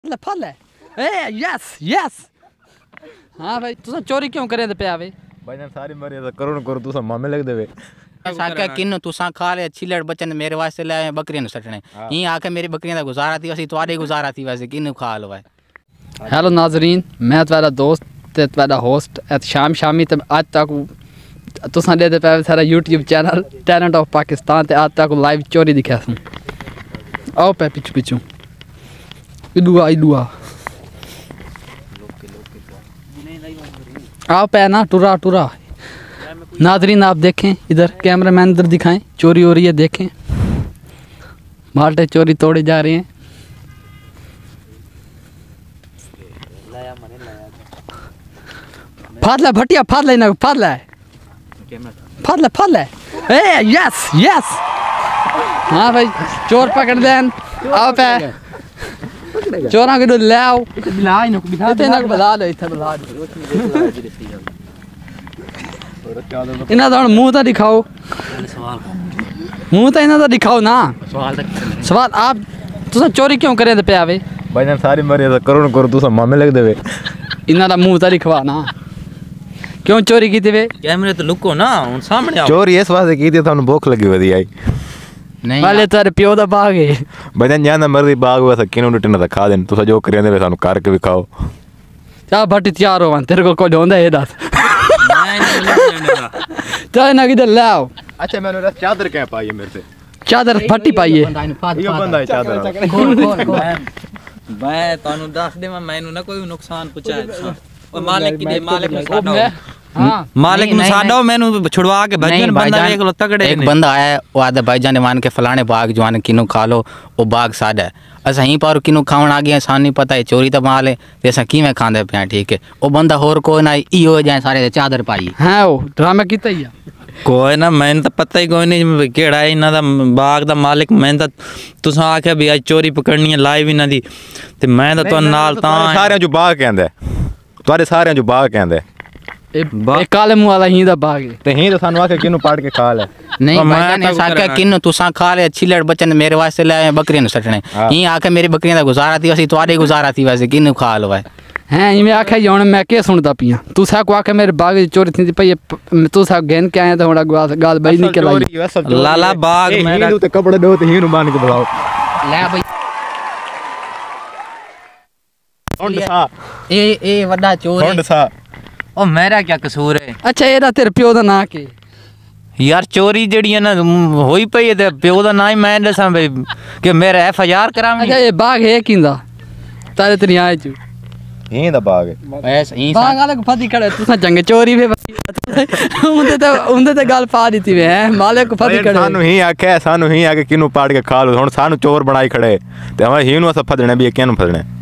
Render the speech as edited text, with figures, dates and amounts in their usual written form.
फल है ए yes yes. हाँ भाई तुसा चोरी क्यों करे पे आवे भाई सारी मरी करो करो तुसा मामे लग देवे साका किन तुसा खा ले छिलड़ बचन मेरे वास्ते ले आए बकरियां सटने ई आके मेरी बकरियां दा गुजारा थी वैसे तुम्हारे गुजारा थी वैसे किन खा लो है। हेलो नाजरीन, मैं तुम्हारा दोस्त ते तुम्हारा होस्ट शाम शामी ते आज तक तुसा दे पे सारा YouTube channel talent of Pakistan ते आज तक लाइव चोरी दिखा सुन। आओ पे पिछू पिछू इडुआ आओ पे ना टुरा टुरा। नाजरीन आप देखें इधर कैमरामैन इधर दिखाएं चोरी हो रही है, देखें माल्टे चोरी तोड़े जा रहे हैं। फादला भटिया फादला ना फादला फादला फादला ए यस यस। हाँ भाई चोर पकड़ लें आओ पे चोरा के ले आओ इतना बुला लो इतना बुला लो इन्हें तो मुँह तो दिखाओ मुँह तो इन्हें तो दिखाओ ना सवाल आप तुसा चोरी क्यों करे पे आवे भाई सारी मरी करो करो तुसा मामे लग देवे इन्हें तो मुँह तो दिखवा ना क्यों चोरी की वे कैमरे तो लुको ना हुन सामने आओ। चोरी इस वास्ते की थी थानू भूख लगी वधी आई नहीं वाले तेरे प्यो दा बाग है भाई जाना मर्दी बाग वैसा किनू टुटना तो खा देन तुसा जो करिया दे सानू करके भी खाओ। चा भट्टी तैयार हो तेरे को कोई होंदा है दस चाहे ना किधर ले आओ। अच्छा मैंने चादर क्या पाई है मेरे से चादर फटी पाई है यो बंदा है चादर मैं तानू दस दे मैनू ना कोई नुकसान पहुंचाए और मालिक की दे मालिक ने साडा हां मालिक ने साडा मैनू छुड़वा के भजन बंदा देख लो तगड़े एक बंदा आया वो आदे भाईजान ने मान के फलाने बाग जवान किनु खा लो वो बाग साडा है असा ही पर किनु खावन आ गया सान नहीं पता है चोरी तो माल है जैसा की मैं खांदे पे ठीक है वो बंदा होर कोई ना ई हो जाए सारे चादर पाई हां वो ड्रामा कीता ही कोई ना मैंने तो पता ही कोई नहीं केड़ा है इन्हां दा बाग दा मालिक। मैं तो तुसा आख्या भी आज चोरी पकड़नी है लाइव इन्हां दी ते मैं तो नाल तां सारे जो बाग कहंदा तुम्हारे सारे जो बाग कहंदा ए काले मुंह वाला ही दा बाग है ते ही तो सानू आके किनु पाड़ के खा ले नहीं मैं साका किन तुसा खा ले छिलड़ बचन मेरे वास्ते ले आए बकरियां सटने ई आके मेरी बकरियां दा गुजारा थी वैसे तुम्हारे गुजारा थी वैसे किन खा लो है हैं ई मैं आखे हुन मैं के सुनदा पिया तुसा को आके मेरे बाग चोरी थी पई तुसा गेन के आया तो हुन गाल बई निकल आई लाला बाग मेरा ते कपड़े दो ते ही नु मान के बुलाओ ले भाई हुन सा ए वड्डा चोर हुन सा ओ मेरा क्या कसूर है। अच्छा एदा तेरे प्यो दा ना के यार चोरी जड़ी है ना होई पई है ते प्यो दा ना ही मैं दसा भाई कि मेरा एफआईआर करावी। अच्छा ये बाग है किंदा तारे तेरी आए चू ही दा बाग है ऐसा ही बाग वाले को फदी खड़े तुसा जंग चोरी वे उंदे ते गाल पा दी वे हैं मालिक को फदी खड़े सानू ही आके किनु पाड़ के खा लो हुन सानू चोर बनाई खड़े ते हम ही नु अस फदने भी केनु फदने